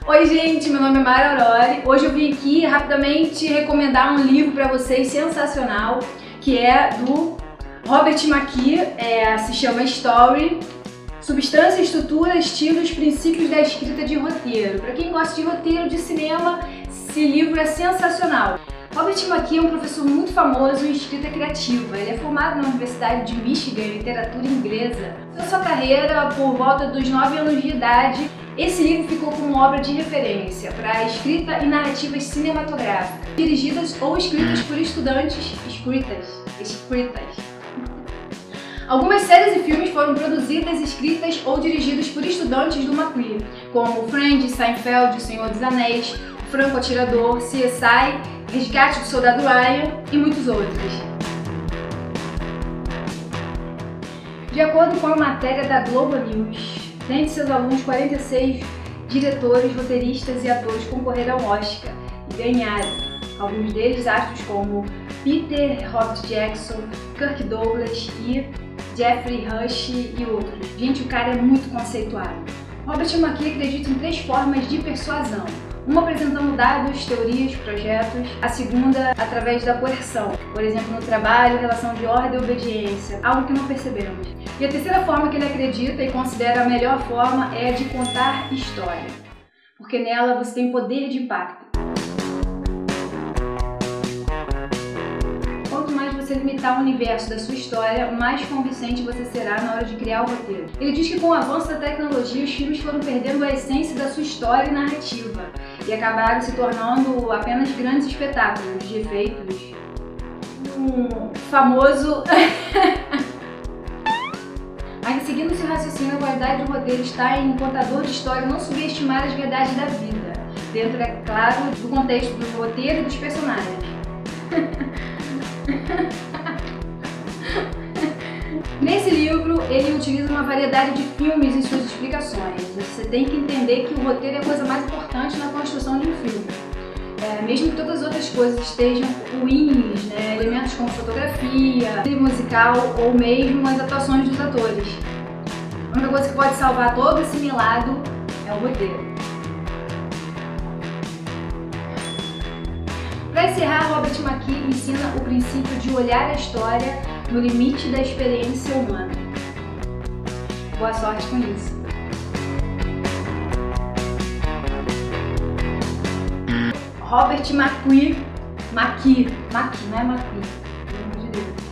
Oi gente, meu nome é Mara Aurori. Hoje eu vim aqui rapidamente recomendar um livro para vocês sensacional, que é do Robert McKee, se chama Story, Substância, Estrutura, Estilos, Princípios da Escrita de Roteiro. Para quem gosta de roteiro de cinema, esse livro é sensacional. Robert McKee é um professor muito famoso em escrita criativa. Ele é formado na Universidade de Michigan em literatura inglesa. Em sua carreira, por volta dos 9 anos de idade, esse livro ficou como obra de referência para escrita e narrativas cinematográficas, dirigidas ou escritas por estudantes escritas. Algumas séries e filmes foram produzidas, escritas ou dirigidos por estudantes do McKee, como Friends, Seinfeld, O Senhor dos Anéis, O Franco Atirador, CSI, Resgate do Soldado Ryan e muitos outros. De acordo com a matéria da Globo News, dentre seus alunos, 46 diretores, roteiristas e atores concorreram ao Oscar e ganharam. Alguns deles astros como Peter Hobbs Jackson, Kirk Douglas e Jeffrey Rush e outros. Gente, o cara é muito conceituado. Robert McKee acredita em 3 formas de persuasão. Uma apresentando dados, teorias, projetos. A segunda, através da coerção. Por exemplo, no trabalho, relação de ordem e obediência. Algo que não percebemos. E a terceira forma que ele acredita e considera a melhor forma é a de contar história. Porque nela você tem poder de impacto. Quanto mais você limitar o universo da sua história, mais convincente você será na hora de criar o roteiro. Ele diz que com o avanço da tecnologia, os filmes foram perdendo a essência da sua história e narrativa e acabaram se tornando apenas grandes espetáculos de efeitos. Um famoso... Ainda seguindo seu raciocínio, a qualidade do roteiro está em contador de história não subestimar as verdades da vida, dentro, é claro, do contexto do roteiro e dos personagens. Nesse livro, ele utiliza uma variedade de filmes em suas explicações. Você tem que entender que o roteiro é a coisa mais importante na construção de um filme. Mesmo que todas as outras coisas estejam ruins, né? Elementos como fotografia, trilha musical ou mesmo as atuações dos atores. A única coisa que pode salvar todo esse milagre é o roteiro. Para encerrar, Robert McKee ensina o princípio de olhar a história no limite da experiência humana. Boa sorte com isso! Robert McKee, não é McKee, pelo amor de Deus.